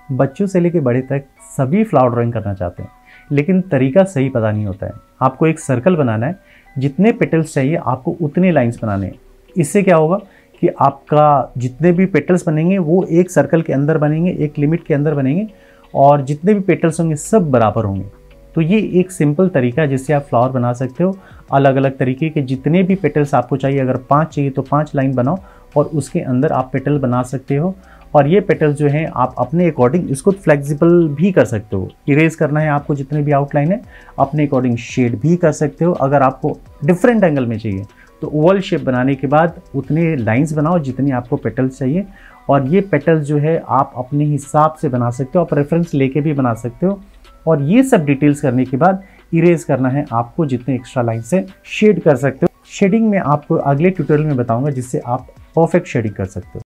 बच्चों से लेकर बड़े तक सभी फ्लावर ड्राइंग करना चाहते हैं, लेकिन तरीका सही पता नहीं होता है। आपको एक सर्कल बनाना है, जितने पेटल्स चाहिए आपको उतने लाइंस बनाने हैं। इससे क्या होगा कि आपका जितने भी पेटल्स बनेंगे वो एक सर्कल के अंदर बनेंगे, एक लिमिट के अंदर बनेंगे, और जितने भी पेटल्स होंगे सब बराबर होंगे। तो ये एक सिंपल तरीका है जिससे आप फ्लावर बना सकते हो। अलग अलग तरीके के जितने भी पेटल्स आपको चाहिए, अगर 5 चाहिए तो 5 लाइन बनाओ और उसके अंदर आप पेटल बना सकते हो। और ये पेटल्स जो हैं आप अपने अकॉर्डिंग इसको फ्लेक्सिबल भी कर सकते हो। इरेज करना है आपको जितने भी आउटलाइन है, अपने अकॉर्डिंग शेड भी कर सकते हो। अगर आपको डिफरेंट एंगल में चाहिए तो ओवल शेप बनाने के बाद उतने लाइंस बनाओ जितनी आपको पेटल्स चाहिए। और ये पेटल्स जो है आप अपने हिसाब से बना सकते हो, आप रेफरेंस लेके भी बना सकते हो। और ये सब डिटेल्स करने के बाद इरेज करना है आपको, जितने एक्स्ट्रा लाइन से शेड कर सकते हो। शेडिंग में आपको अगले ट्यूटोरियल में बताऊंगा जिससे आप परफेक्ट शेडिंग कर सकते हो।